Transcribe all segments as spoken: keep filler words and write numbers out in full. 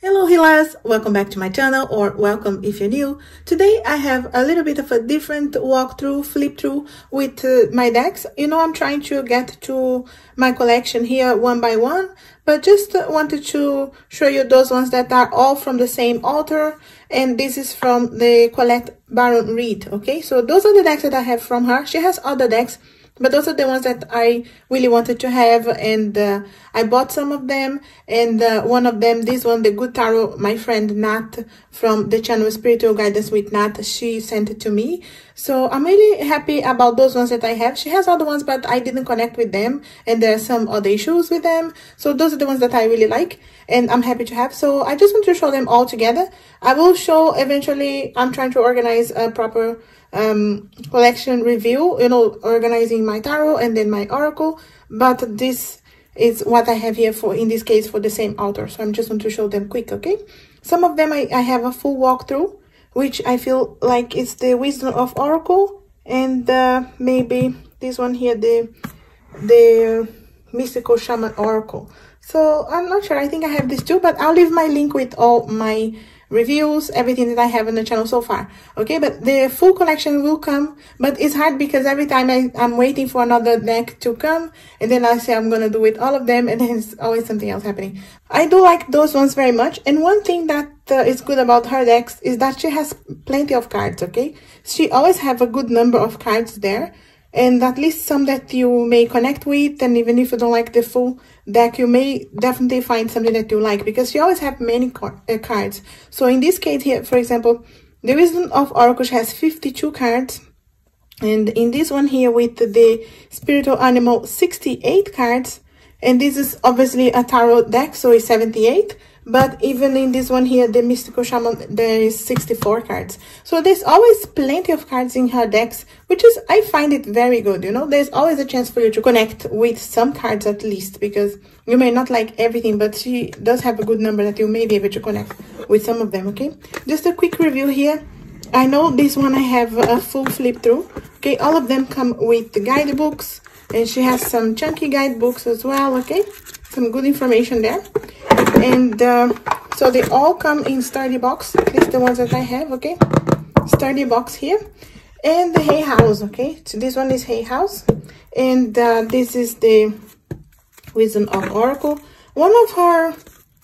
Hello healers, welcome back to my channel, or welcome if you're new. Today I have a little bit of a different walkthrough, flip through with uh, my decks. You know, I'm trying to get to my collection here one by one, but just uh, wanted to show you those ones that are all from the same author, and this is from the Colette Baron Reid. Okay, so those are the decks that I have from her. She has other decks, but those are the ones that I really wanted to have, and uh, I bought some of them. And uh, one of them, this one, the Good Tarot, my friend Nat from the channel Spiritual Guidance with Nat, she sent it to me. So I'm really happy about those ones that I have. She has other ones, but I didn't connect with them, and there are some other issues with them. So those are the ones that I really like, and I'm happy to have. So I just want to show them all together. I will show eventually. I'm trying to organize a proper um collection review, you know, organizing my tarot and then my oracle, but this is what I have here for, in this case, for the same author. So I'm just going to show them quick. Okay, some of them I, I have a full walkthrough, which I feel like it's the Wisdom of Oracle, and uh, maybe this one here, the the Mystical Shaman Oracle. So I'm not sure, I think I have these two, but I'll leave my link with all my reviews, everything that I have on the channel so far. Okay, but the full collection will come, but it's hard because every time I, I'm waiting for another deck to come, and then I say I'm gonna do it all of them, and then it's always something else happening. I do like those ones very much, and one thing that uh, is good about her decks is that she has plenty of cards. Okay, she always have a good number of cards there, and at least some that you may connect with, and even if you don't like the full deck, you may definitely find something that you like, because you always have many car uh, cards. So in this case here, for example, the Wisdom of Oracle has fifty-two cards, and in this one here with the Spiritual Animal, sixty-eight cards, and this is obviously a tarot deck, so it's seventy-eight. But even in this one here, the Mystical Shaman, there is sixty-four cards. So there's always plenty of cards in her decks, which is, I find it very good. You know, there's always a chance for you to connect with some cards at least, because you may not like everything, but she does have a good number that you may be able to connect with some of them. Okay, just a quick review here. I know this one I have a full flip through. Okay, all of them come with the guidebooks, and she has some chunky guidebooks as well. Okay, some good information there. And uh, so they all come in sturdy box, at least the ones that I have. Okay, sturdy box here. And the Hay House. Okay, so this one is Hay House, and uh, this is the Wisdom of Oracle, one of her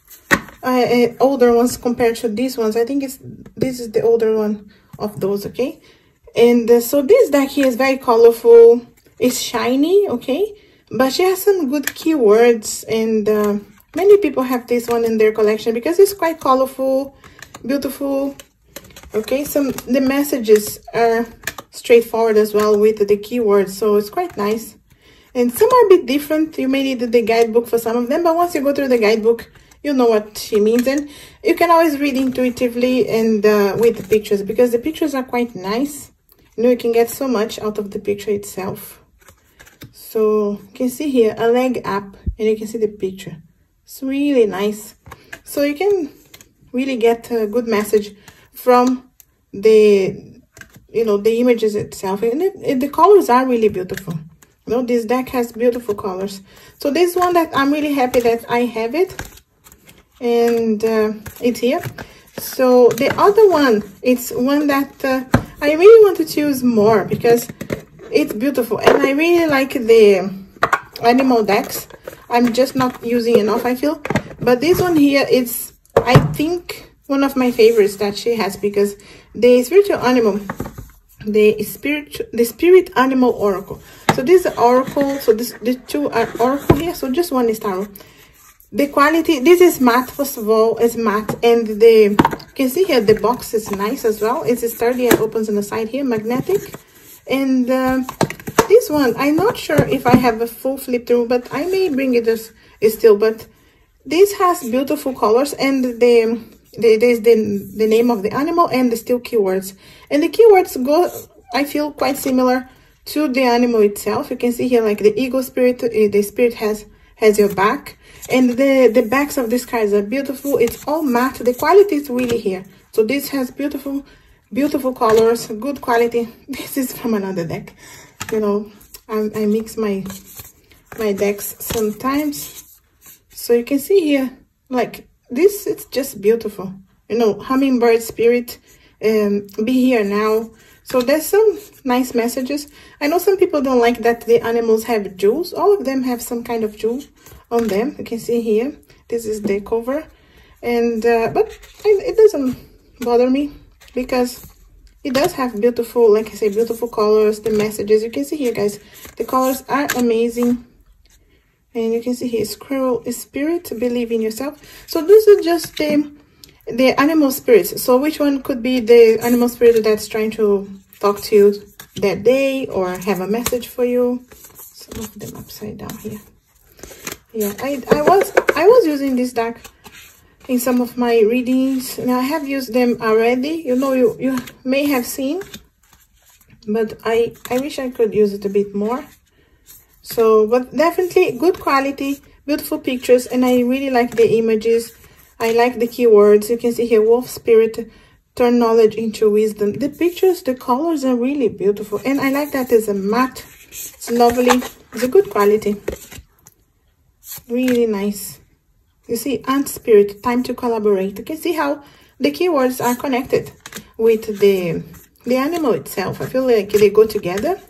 uh, older ones compared to these ones. I think it's this is the older one of those. Okay, and uh, so this deck here is very colorful, it's shiny. Okay, but she has some good keywords, and uh, many people have this one in their collection because it's quite colorful, beautiful. Okay, some the messages are straightforward as well with the keywords, so it's quite nice. And some are a bit different. You may need the guidebook for some of them, but once you go through the guidebook, you know what she means, and you can always read intuitively and uh, with the pictures, because the pictures are quite nice. You know, you can get so much out of the picture itself. So you can see here a leg up, and you can see the picture. It's really nice. So you can really get a good message from the, you know, the images itself. And it, it, the colors are really beautiful. You know, this deck has beautiful colors. So this one that I'm really happy that I have it. And uh, it's here. So the other one, it's one that uh, I really wanted to use more because it's beautiful. And I really like the animal decks. I'm just not using enough, I feel. But this one here is, I think, one of my favorites that she has, because the Spiritual Animal, the spirit, the Spirit Animal Oracle. So this is Oracle. So this, the two are Oracle here. So just one is tarot. The quality, this is matte. First of all, it's matte, and the you can see here the box is nice as well. It's sturdy and opens on the side here, magnetic, and. Uh, This one, I'm not sure if I have a full flip through, but I may bring it as is still. But this has beautiful colors, and the, the there's the the name of the animal and the still keywords, and the keywords go, I feel, quite similar to the animal itself. You can see here like the eagle spirit, the spirit has has your back, and the the backs of these cards are beautiful. It's all matte. The quality is really here. So this has beautiful, beautiful colors, good quality. This is from another deck. You know, I, I mix my my decks sometimes, so you can see here like this, it's just beautiful. You know, hummingbird spirit, um, be here now. So there's some nice messages. I know some people don't like that the animals have jewels. All of them have some kind of jewel on them. You can see here. This is the cover. And, uh, but it doesn't bother me because it does have beautiful, like I say, beautiful colors, the messages. You can see here, guys, the colors are amazing. And you can see here, squirrel spirit, believe in yourself. So this is just the, the animal spirits. So which one could be the animal spirit that's trying to talk to you that day or have a message for you? Some of them upside down here. Yeah, I, I was I was using this deck in some of my readings, and I have used them already. You know, you, you may have seen, but I, I wish I could use it a bit more. So, but definitely good quality, beautiful pictures, and I really like the images. I like the keywords. You can see here, wolf spirit, turn knowledge into wisdom. The pictures, the colors are really beautiful, and I like that it's a matte. It's lovely. It's a good quality. Really nice. You see, ant spirit, time to collaborate. You can see how the keywords are connected with the the animal itself. I feel like they go together,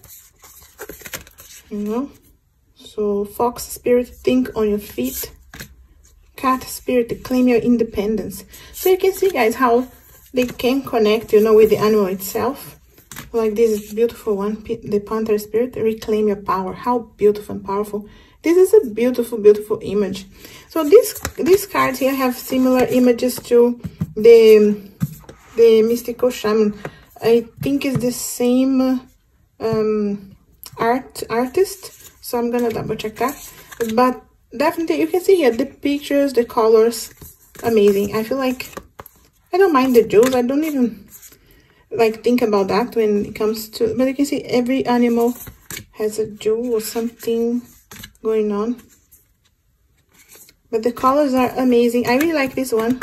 you know. So fox spirit, think on your feet. Cat spirit, claim your independence. So you can see, guys, how they can connect, you know, with the animal itself. Like this beautiful one, the panther spirit, reclaim your power. How beautiful and powerful. This is a beautiful, beautiful image. So these these cards here have similar images to the the mystical shaman. I think it's the same um, art artist. So I'm gonna double check that. But definitely, you can see here the pictures, the colors, amazing. I feel like I don't mind the jewels. I don't even like think about that when it comes to. But you can see every animal has a jewel or something going on, but the colors are amazing. I really like this one,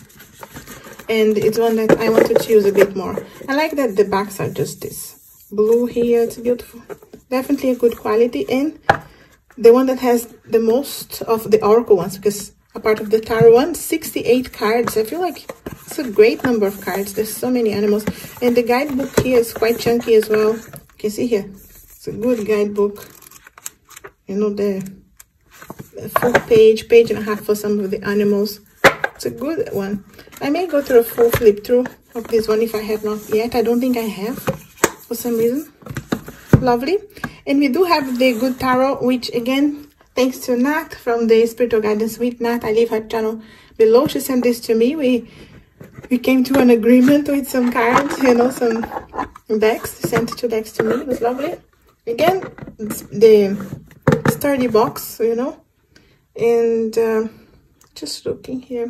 and it's one that I want to choose a bit more. I like that the backs are just this blue here. It's beautiful, definitely a good quality, and the one that has the most of the oracle ones, because a part of the tarot one, sixty-eight cards. I feel like it's a great number of cards. There's so many animals, and the guidebook here is quite chunky as well. You can see here, it's a good guidebook. You know, the, the full page, page and a half for some of the animals. It's a good one. I may go through a full flip through of this one if I have not yet. I don't think I have for some reason. Lovely. And we do have the Good Tarot, which again, thanks to Nat from the Spiritual Guidance with Nat. I leave her channel below. She sent this to me. We we came to an agreement with some cards, you know, some decks. She sent two decks to me. It was lovely. Again, the sturdy box, you know, and uh, just looking here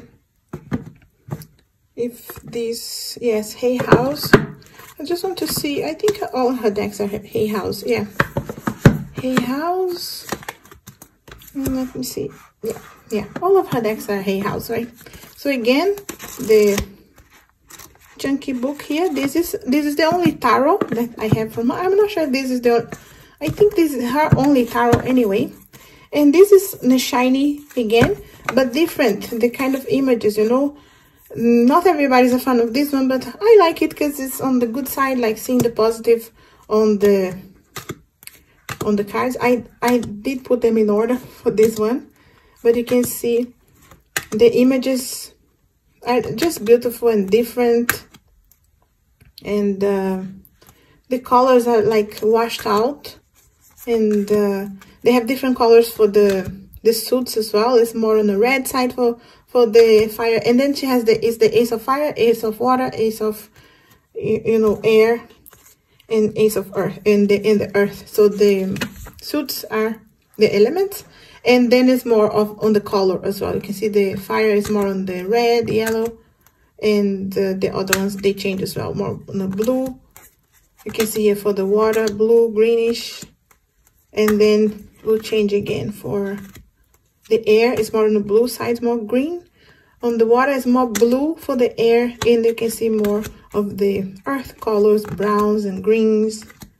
if this, yes, Hay House. I just want to see, I think all her decks are Hay House. Yeah, Hay House. Let me see. Yeah, yeah, all of her decks are Hay House, right? So again, the chunky book here. This is this is the only tarot that I have from her. I'm not sure if this is the, I think this is her only tarot anyway. And this is the shiny again, but different, the kind of images, you know. Not everybody's a fan of this one, but I like it because it's on the good side, like seeing the positive on the on the cards. I I did put them in order for this one, but you can see the images are just beautiful and different, and uh, the colors are like washed out, and uh, they have different colors for the the suits as well. It's more on the red side for for the fire, and then she has the is the ace of fire, ace of water, ace of you, you know air, and ace of earth in the in the earth. So the suits are the elements, and then it's more of on the color as well. You can see the fire is more on the red, yellow, and the, the other ones they change as well, more on the blue. You can see here for the water, blue, greenish, and then will change again for the air. Is more on the blue side, more green. On the water is more blue for the air, and you can see more of the earth colors, browns and greens.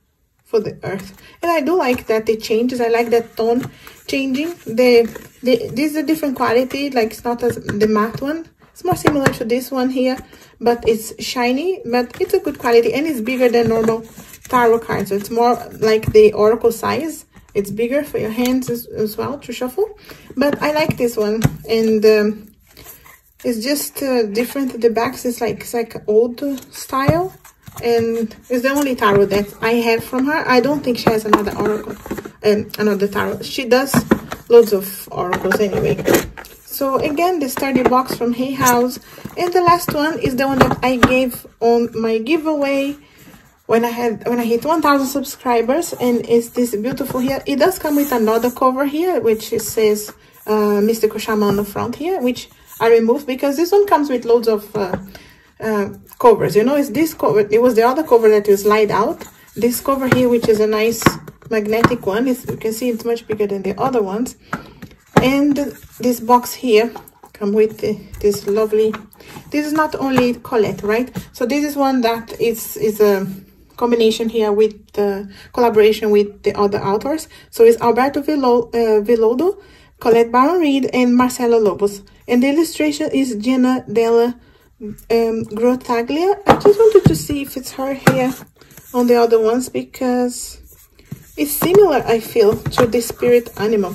for the earth. And I do like that it changes. I like that tone changing. The, the this is a different quality, like it's not as the matte one. It's more similar to this one here, but it's shiny, but it's a good quality, and it's bigger than normal tarot cards. So it's more like the oracle size. It's bigger for your hands as, as well to shuffle. But I like this one, and um, it's just uh, different. The backs is like it's like old style, and it's the only tarot that I have from her. I don't think she has another oracle and um, another tarot. She does loads of oracles anyway. So again, the sturdy box from Hay House, and the last one is the one that I gave on my giveaway when I had when I hit one thousand subscribers, and it's this beautiful here. It does come with another cover here, which it says uh, Mystical Shaman on the front here, which I removed because this one comes with loads of uh, uh, covers. You know, it's this cover. It was the other cover that you slide out. This cover here, which is a nice magnetic one, is you can see it's much bigger than the other ones. And this box here come with the, this lovely. This is not only Colette, right? So this is one that is is a combination here with the collaboration with the other authors. So it's Alberto Villoldo, uh, Villoldo, Colette Baron Reid, and Marcelo Lobos. And the illustration is Jenna Della um, Grottaglia. I just wanted to see if it's her here on the other ones, because it's similar, I feel, to the spirit animal.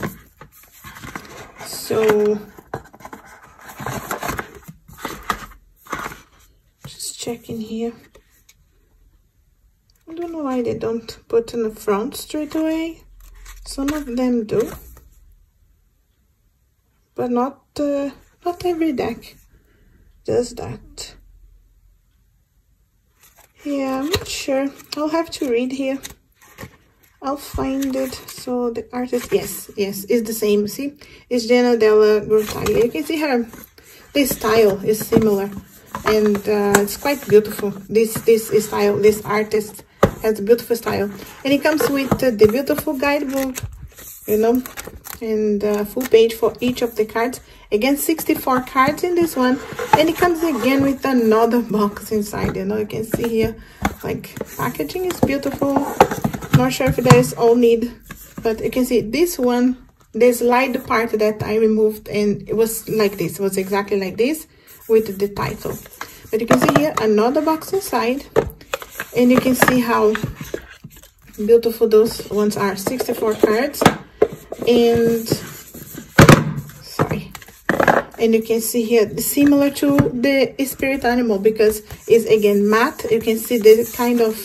So just checking here. I don't know why they don't put in the front straight away. Some of them do, but not uh, not every deck does that. Yeah, I'm not sure. I'll have to read here. I'll find it. So the artist, yes, yes, it's the same. See, it's Jenna Della Grottaglia. You can see her. This style is similar, and uh, it's quite beautiful. This this style, this artist has a beautiful style, and it comes with uh, the beautiful guidebook, you know, and uh, full page for each of the cards. Again, sixty-four cards in this one, and it comes again with another box inside. You know, you can see here, like, packaging is beautiful. Not sure if there is all need, but you can see this one, the slide part that I removed, and it was like this. It was exactly like this with the title. But you can see here another box inside, and you can see how beautiful those ones are. sixty-four cards, and sorry, and you can see here similar to the spirit animal, because it's again matte. You can see the kind of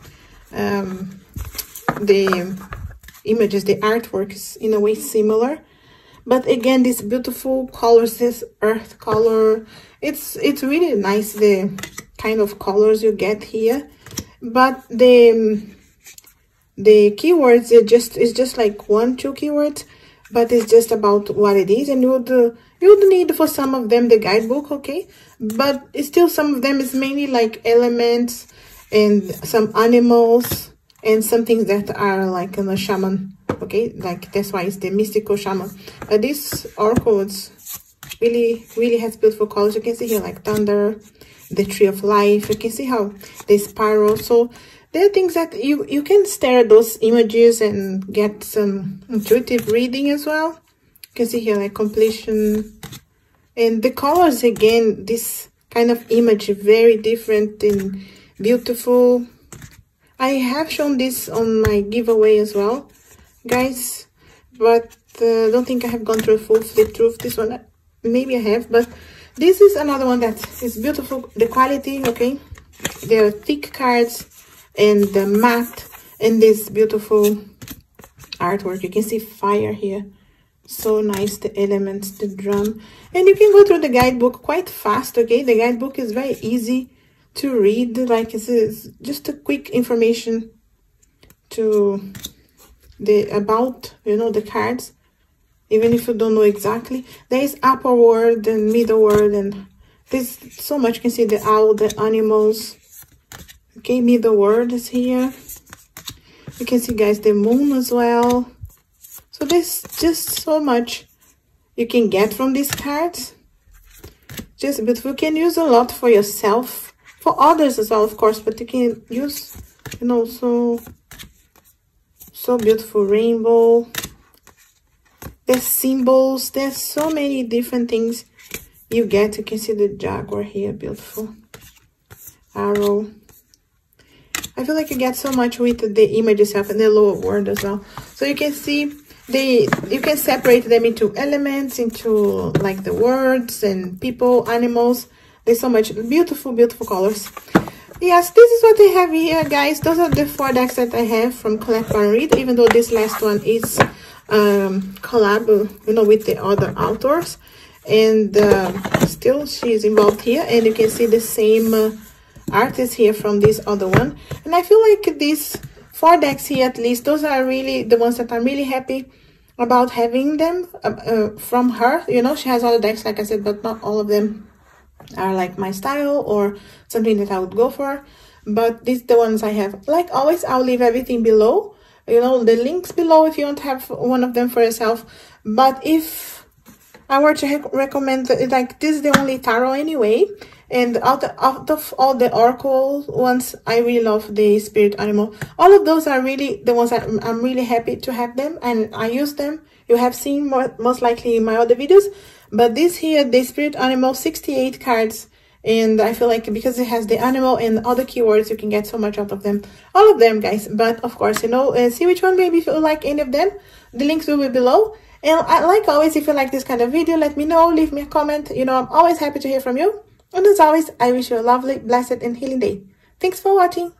um the images, the artwork is in a way similar, but again, these beautiful colors, this earth color, it's it's really nice, the kind of colors you get here. But the the keywords, it just it's just like one two keywords, but it's just about what it is, and you would uh, you would need for some of them the guidebook, okay, but it's still some of them is mainly like elements and some animals and some things that are like in a shaman, okay, like that's why it's the mystical shaman. But this oracle is really really has beautiful colors. You can see here like thunder, the tree of life. You can see how the spiral. So there are things that you you can stare at those images and get some intuitive reading as well. You can see here like completion, and the colors again, this kind of image, very different and beautiful. I have shown this on my giveaway as well, guys, but uh, I don't think I have gone through a full flip through of this one. Maybe I have, but this is another one that is beautiful. The quality, okay, they are thick cards, and the matte, and this beautiful artwork. You can see fire here, so nice, the elements, the drum, and you can go through the guidebook quite fast, okay. The guidebook is very easy to read, like it's, it's just a quick information to the about, you know, the cards, even if you don't know exactly. There is upper word and middle word, and there's so much. You can see the owl, the animals, okay. Middle word is here. You can see, guys, the moon as well. So there's just so much you can get from these cards. Just beautiful. You can use a lot for yourself, for others as well, of course, but you can use, you know, so So beautiful. Rainbow. There's symbols. There's so many different things you get. You can see the jaguar here. Beautiful. Arrow. I feel like you get so much with the image itself and the lower word as well. So you can see they you can separate them into elements, into like the words and people, animals. There's so much beautiful, beautiful colors. Yes, this is what they have here, guys. Those are the four decks that I have from Collect and Read, even though this last one is um collab, you know, with the other authors. And uh, still she's involved here, and you can see the same uh, artist here from this other one. And I feel like these four decks here, at least, those are really the ones that I'm really happy about having them uh, uh, from her. You know, she has other decks, like I said, but not all of them are like my style or something that I would go for. But these the ones I have. Like always, I'll leave everything below, you know, the links below if you want to have one of them for yourself. But if I were to recommend, like, this is the only tarot anyway, and out of, out of all the oracle ones, I really love the spirit animal. All of those are really the ones that I'm, I'm really happy to have them, and I use them. You have seen more, most likely in my other videos. But this here, the spirit animal, sixty-eight cards, and I feel like because it has the animal and other keywords, you can get so much out of them. All of them, guys. But of course, you know, uh, see which one maybe if you like any of them. The links will be below. And I, like always, if you like this kind of video, let me know. Leave me a comment. You know, I'm always happy to hear from you. And as always, I wish you a lovely, blessed, and healing day. Thanks for watching.